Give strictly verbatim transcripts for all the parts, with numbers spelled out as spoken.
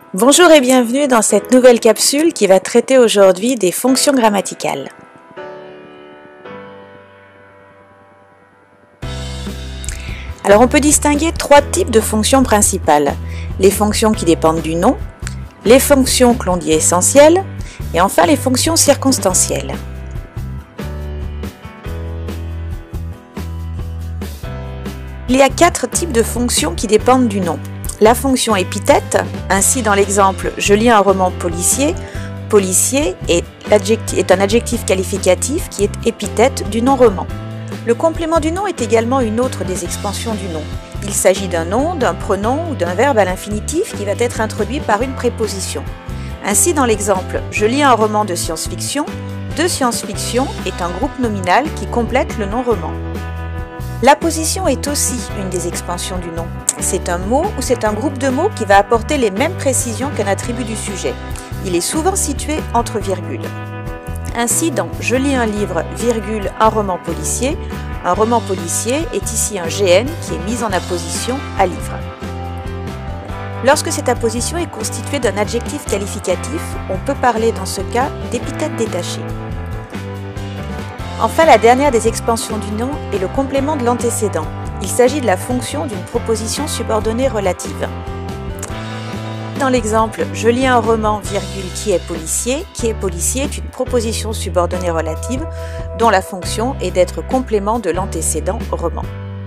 Bonjour et bienvenue dans cette nouvelle capsule qui va traiter aujourd'hui des fonctions grammaticales. Alors on peut distinguer trois types de fonctions principales. Les fonctions qui dépendent du nom, les fonctions que l'on dit essentielles et enfin les fonctions circonstancielles. Il y a quatre types de fonctions qui dépendent du nom. La fonction épithète, ainsi dans l'exemple « Je lis un roman policier », policier est, est un adjectif qualificatif qui est épithète du nom roman. Le complément du nom est également une autre des expansions du nom. Il s'agit d'un nom, d'un pronom ou d'un verbe à l'infinitif qui va être introduit par une préposition. Ainsi dans l'exemple « Je lis un roman de science-fiction », de science-fiction est un groupe nominal qui complète le nom roman. La position est aussi une des expansions du nom. C'est un mot ou c'est un groupe de mots qui va apporter les mêmes précisions qu'un attribut du sujet. Il est souvent situé entre virgules. Ainsi, dans « Je lis un livre, virgule, un roman policier », un roman policier est ici un G N qui est mis en apposition à livre. Lorsque cette apposition est constituée d'un adjectif qualificatif, on peut parler dans ce cas d'épithète détachée. Enfin, la dernière des expansions du nom est le complément de l'antécédent. Il s'agit de la fonction d'une proposition subordonnée relative. Dans l'exemple « Je lis un roman, virgule, qui est policier », qui est policier est une proposition subordonnée relative dont la fonction est d'être complément de l'antécédent roman.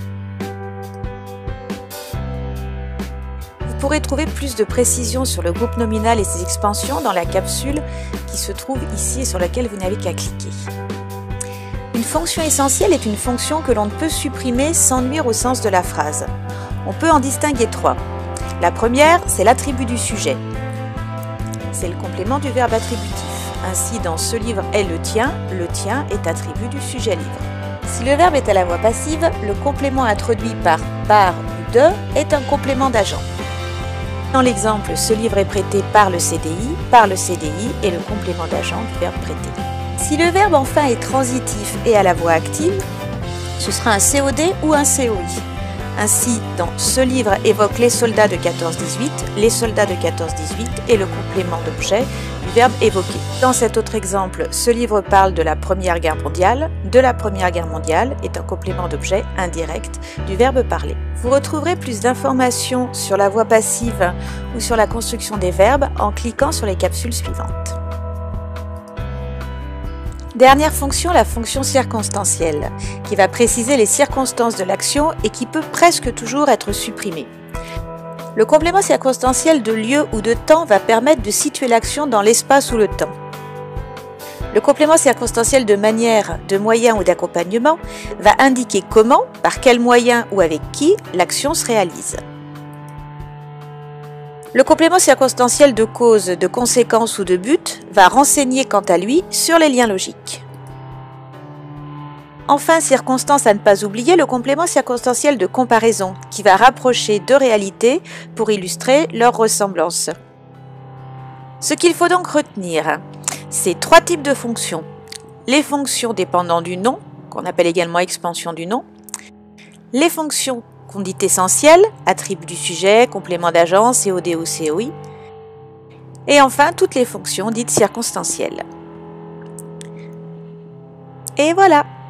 Vous pourrez trouver plus de précisions sur le groupe nominal et ses expansions dans la capsule qui se trouve ici et sur laquelle vous n'avez qu'à cliquer. Une fonction essentielle est une fonction que l'on ne peut supprimer sans nuire au sens de la phrase. On peut en distinguer trois. La première, c'est l'attribut du sujet. C'est le complément du verbe attributif. Ainsi, dans « Ce livre est le tien », le tien est attribut du sujet livre. Si le verbe est à la voix passive, le complément introduit par par ou de est un complément d'agent. Dans l'exemple « Ce livre est prêté par le C D I », par le C D I est le complément d'agent du verbe prêter. Si le verbe enfin est transitif et à la voix active, ce sera un C O D ou un C O I. Ainsi, dans « Ce livre évoque les soldats de quatorze dix-huit », les soldats de quatorze dix-huit est le complément d'objet du verbe évoqué. Dans cet autre exemple, « Ce livre parle de la Première Guerre mondiale », de la Première Guerre mondiale est un complément d'objet indirect du verbe parler. Vous retrouverez plus d'informations sur la voix passive ou sur la construction des verbes en cliquant sur les capsules suivantes. Dernière fonction, la fonction circonstancielle, qui va préciser les circonstances de l'action et qui peut presque toujours être supprimée. Le complément circonstanciel de lieu ou de temps va permettre de situer l'action dans l'espace ou le temps. Le complément circonstanciel de manière, de moyen ou d'accompagnement va indiquer comment, par quel moyen ou avec qui l'action se réalise. Le complément circonstanciel de cause, de conséquence ou de but va renseigner quant à lui sur les liens logiques. Enfin, circonstance à ne pas oublier, le complément circonstanciel de comparaison qui va rapprocher deux réalités pour illustrer leur ressemblance. Ce qu'il faut donc retenir, c'est trois types de fonctions. Les fonctions dépendant du nom, qu'on appelle également expansion du nom, les fonctions qu'on dit essentielles, attribut du sujet, complément d'agent, C O D ou C O I, et enfin toutes les fonctions dites circonstancielles. Et voilà!